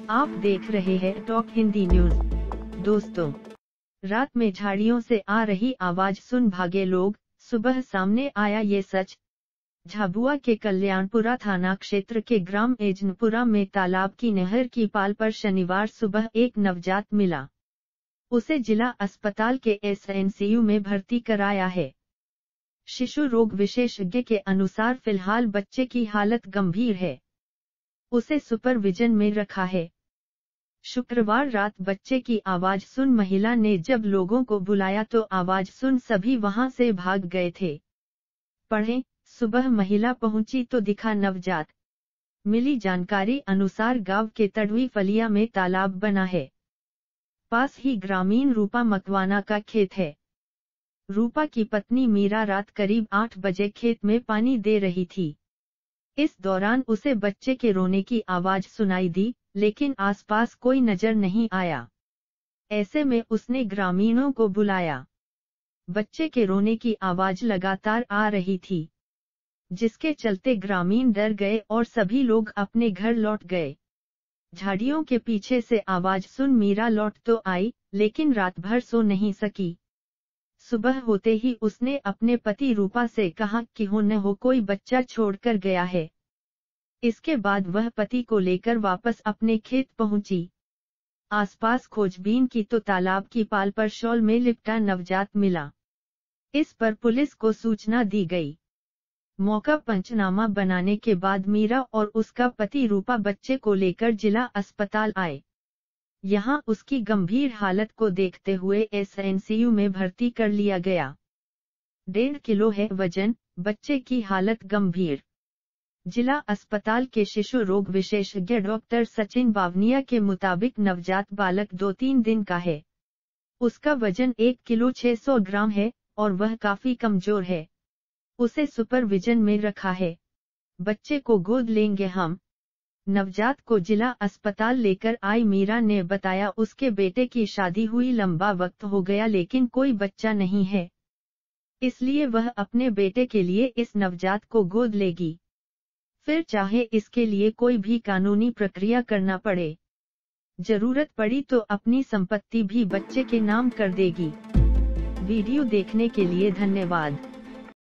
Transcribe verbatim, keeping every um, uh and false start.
आप देख रहे हैं टॉक हिंदी न्यूज। दोस्तों, रात में झाड़ियों से आ रही आवाज सुन भागे लोग, सुबह सामने आया ये सच। झाबुआ के कल्याणपुरा थाना क्षेत्र के ग्राम एजनपुरा में तालाब की नहर की पाल पर शनिवार सुबह एक नवजात मिला। उसे जिला अस्पताल के एस एन सी यू में भर्ती कराया है। शिशु रोग विशेषज्ञ के अनुसार फिलहाल बच्चे की हालत गंभीर है। उसे सुपरविजन में रखा है। शुक्रवार रात बच्चे की आवाज सुन महिला ने जब लोगों को बुलाया तो आवाज सुन सभी वहां से भाग गए थे। पढ़ें, सुबह महिला पहुंची तो दिखा नवजात। मिली जानकारी अनुसार गांव के तड़वी फलिया में तालाब बना है। पास ही ग्रामीण रूपा मकवाना का खेत है। रूपा की पत्नी मीरा रात करीब आठ बजे खेत में पानी दे रही थी। इस दौरान उसे बच्चे के रोने की आवाज सुनाई दी, लेकिन आसपास कोई नजर नहीं आया। ऐसे में उसने ग्रामीणों को बुलाया। बच्चे के रोने की आवाज लगातार आ रही थी, जिसके चलते ग्रामीण डर गए और सभी लोग अपने घर लौट गए। झाड़ियों के पीछे से आवाज सुन मीरा लौट तो आई, लेकिन रात भर सो नहीं सकी। सुबह होते ही उसने अपने पति रूपा से कहा कि हो न हो कोई बच्चा छोड़कर गया है। इसके बाद वह पति को लेकर वापस अपने खेत पहुंची। आसपास खोजबीन की तो तालाब की पाल पर शॉल में लिपटा नवजात मिला। इस पर पुलिस को सूचना दी गई। मौका पंचनामा बनाने के बाद मीरा और उसका पति रूपा बच्चे को लेकर जिला अस्पताल आए। यहां उसकी गंभीर हालत को देखते हुए एस एन सी यू में भर्ती कर लिया गया। डेढ़ किलो है वजन, बच्चे की हालत गंभीर। जिला अस्पताल के शिशु रोग विशेषज्ञ डॉक्टर सचिन बावनिया के मुताबिक नवजात बालक दो तीन दिन का है। उसका वजन एक किलो छह सौ ग्राम है और वह काफी कमजोर है। उसे सुपरविजन में रखा है। बच्चे को गोद लेंगे हम। नवजात को जिला अस्पताल लेकर आई मीरा ने बताया उसके बेटे की शादी हुई लंबा वक्त हो गया लेकिन कोई बच्चा नहीं है, इसलिए वह अपने बेटे के लिए इस नवजात को गोद लेगी, फिर चाहे इसके लिए कोई भी कानूनी प्रक्रिया करना पड़े। जरूरत पड़ी तो अपनी संपत्ति भी बच्चे के नाम कर देगी। वीडियो देखने के लिए धन्यवाद।